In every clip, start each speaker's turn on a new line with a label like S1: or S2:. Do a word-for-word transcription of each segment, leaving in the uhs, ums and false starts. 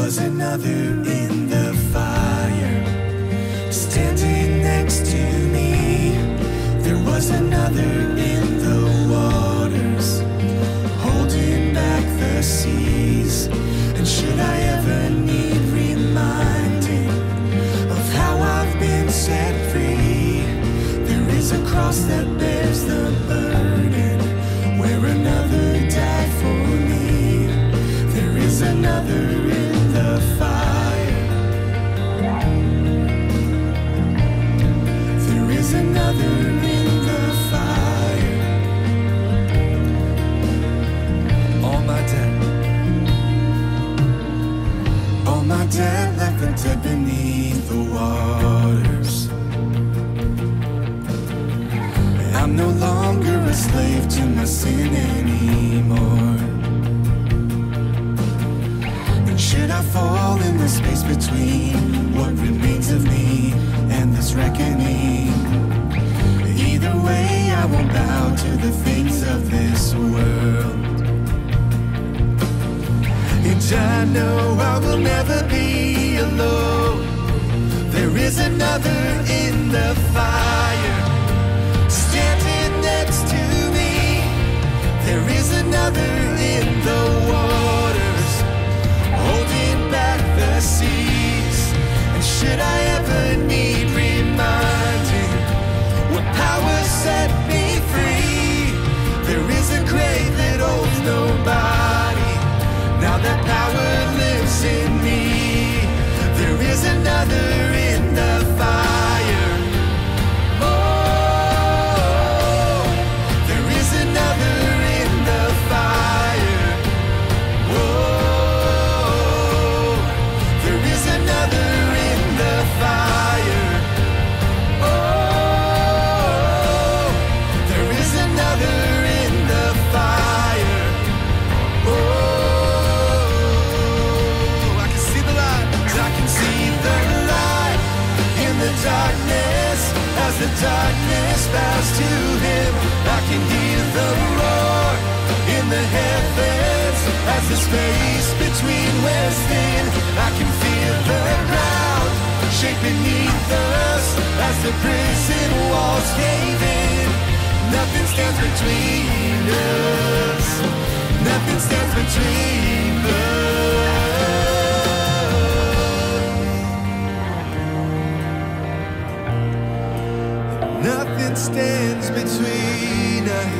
S1: was another in the fire, standing next to me. There was another in the waters, holding back the seas. And should I ever need reminding of how I've been set free, there is a cross that bears the burden, where another died for me. There is another in the fire. There is another in the fire. All my debt, all my debt left the dead beneath the waters. I'm no longer a slave to my sin anymore. And should I fall in the space between what remains of me and this reckoning, either way I won't bow to the things of this world. And I know I will never be alone. There is another in the fire, standing next to me. There is another in the waters, holding back the seas. And should I ever need reminding what power set me free, there is a grave that holds nobody. Now that power lives in me. There is another in the fire. Darkness, as the darkness bows to him, I can hear the roar in the heavens. As the space between west and I can feel the ground shake beneath us as the prison walls cave in. Nothing stands between us. Nothing stands between us. Nothing stands between us.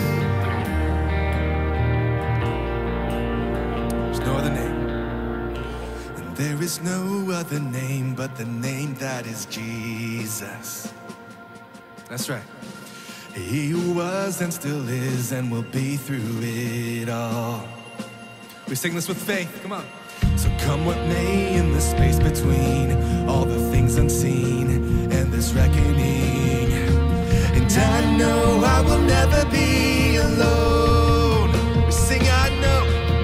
S1: There's no other name. And there is no other name but the name that is Jesus. That's right. He who was and still is and will be through it all. We sing this with faith, come on. So come what may in the space between all the things unseen and this reckoning. And I know I will never be alone. We sing, I know.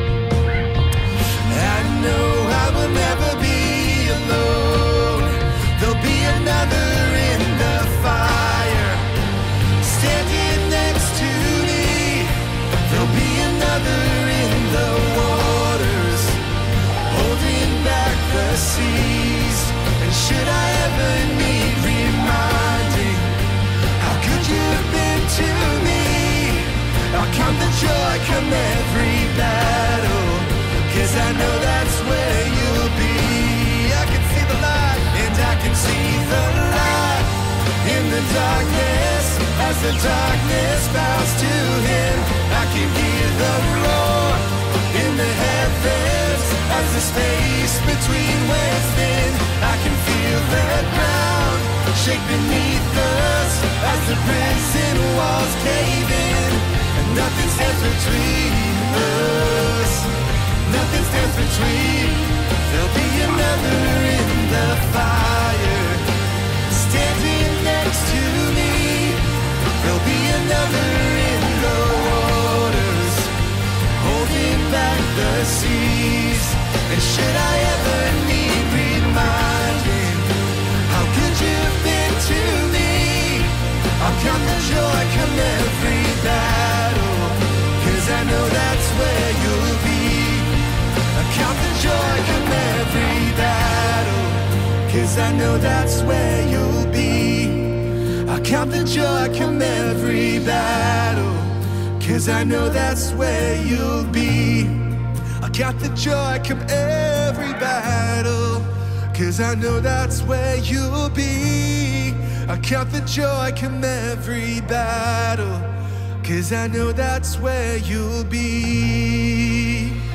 S1: I know I will never be alone. There'll be another in the fire, standing next to me. There'll be another in the waters, holding back the seas. And should I ever need reminding how good you've been to me, I'll count the joy come every battle, 'cause I know that's where you'll be. I can see the light, and I can see the light in the darkness. As the darkness bows to him, I can hear the roar in the heavens. As the space between west and I can feel the ground shake beneath us as the prison walls cave in. And nothing stands between us. Nothing stands between. There'll be another in the fire, standing next to me. There'll be another in the waters, holding back the seas. And should I ever need reminding how good you've been to me, I'll count the joy come every battle, 'cause I know that's where you'll be. I'll count the joy 'cause I know that's where you'll be. I count the joy come every battle, 'cause I know that's where you'll be. I count the joy come every battle, 'cause I know that's where you'll be. I count the joy come every battle, 'cause I know that's where you'll be.